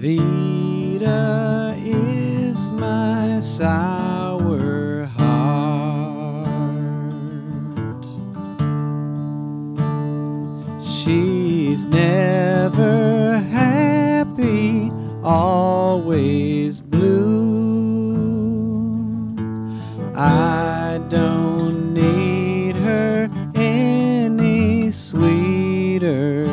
Vida is my sour heart. She's never happy, always blue. I don't need her any sweeter.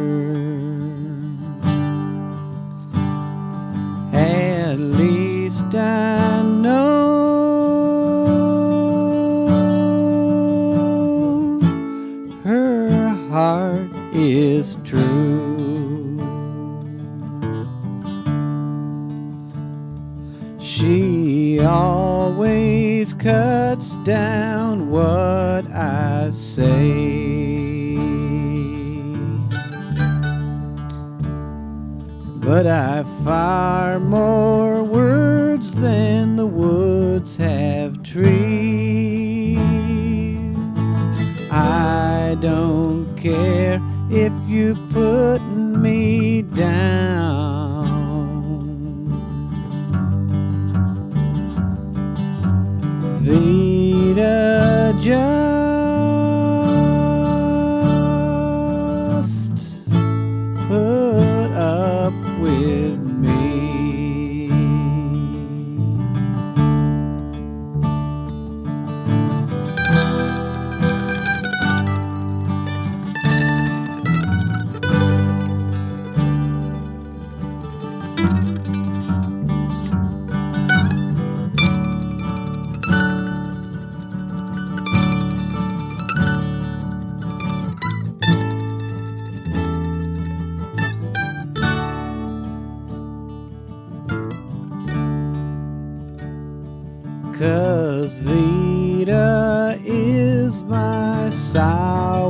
At least I know her heart is true. She always cuts down what I say, but I've far more words than the woods have trees. I don't care if you put me down. Vida just put up with me. 'Cause Vida is my sour